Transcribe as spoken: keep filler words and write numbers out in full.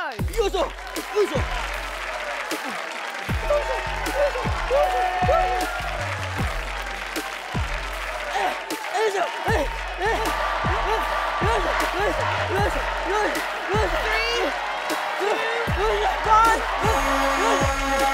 time. よいしょよいしょ Three, two, one.